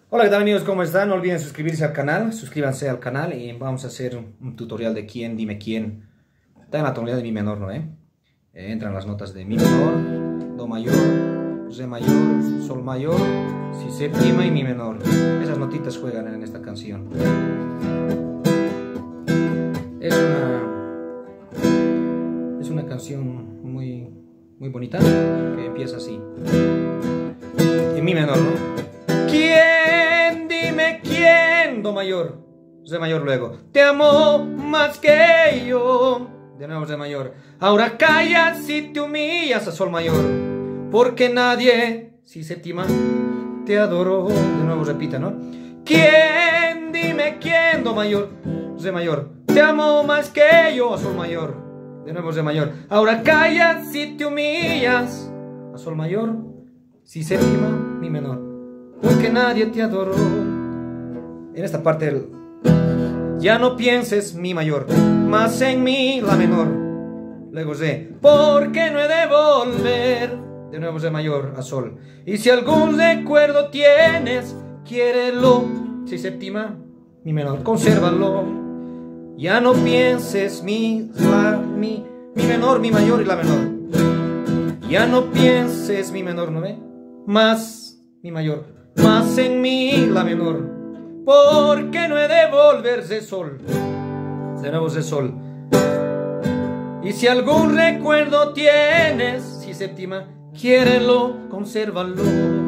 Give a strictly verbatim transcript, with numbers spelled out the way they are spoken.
Hola, ¿qué tal amigos? ¿Cómo están? No olviden suscribirse al canal, suscríbanse al canal y vamos a hacer un tutorial de quién, dime quién. Está en la tonalidad de mi menor, ¿no? Eh? Eh, entran las notas de mi menor, do mayor, re mayor, sol mayor, si séptima y mi menor. Esas notitas juegan en esta canción. Es una, es una canción muy, muy bonita que empieza así. En mi menor, ¿no? ¿Quién? Dime quién, do mayor, re mayor luego. Te amo más que yo. De nuevo re mayor. Ahora callas y te humillas a sol mayor. Porque nadie, si séptima, te adoró. De nuevo repita, ¿no? ¿Quién? Dime quién, do mayor, re mayor. Te amo más que yo a sol mayor. De nuevo re mayor. Ahora callas y te humillas a sol mayor. Si séptima, mi menor. Porque nadie te adoró. En esta parte del ya no pienses mi mayor, más en mí la menor. Luego re, porque no he de volver. De nuevo re mayor a sol. Y si algún recuerdo tienes, quiérelo. Si séptima, mi menor, consérvalo. Ya no pienses mi, la, mi, mi menor, mi mayor y la menor. Ya no pienses mi menor, ¿no ve? Más mi mayor, más en mí la menor, porque no he de volver re sol. De nuevo re sol. Y si algún recuerdo tienes, si séptima, quiérelo, consérvalo.